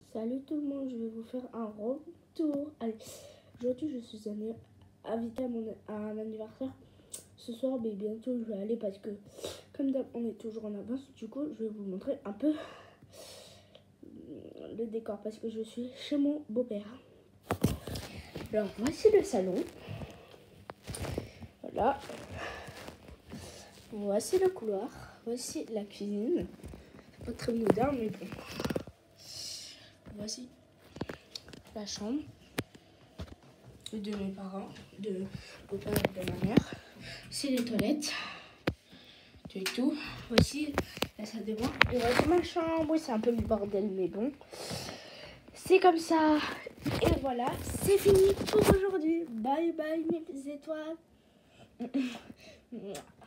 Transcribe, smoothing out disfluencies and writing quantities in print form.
Salut tout le monde, je vais vous faire un retour. Allez, aujourd'hui je suis invitée à un anniversaire ce soir, mais bientôt je vais aller parce que comme d'hab on est toujours en avance. Du coup je vais vous montrer un peu le décor parce que je suis chez mon beau-père. Alors voici le salon. Voilà. Voici le couloir. Voici la cuisine. Pas très moderne mais bon. Voici la chambre de mes parents, de mon père et de ma mère. C'est les toilettes. Et tout. Voici la salle de bain. Et voici ma chambre. C'est un peu le bordel, mais bon. C'est comme ça. Et voilà, c'est fini pour aujourd'hui. Bye bye mes étoiles.